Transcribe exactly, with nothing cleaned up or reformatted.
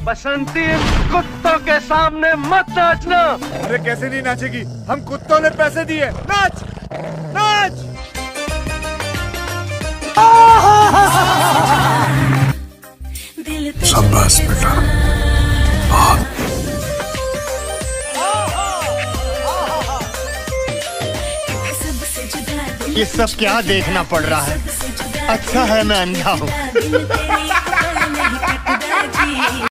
बसंती कुत्तों के सामने मत नाचना। अरे कैसे नहीं नाचेगी, हम कुत्तों ने पैसे दिए। नाच नाच। शाबाश बेटा। ये सब क्या देखना पड़ रहा है? अच्छा है मैं अंधा हूँ।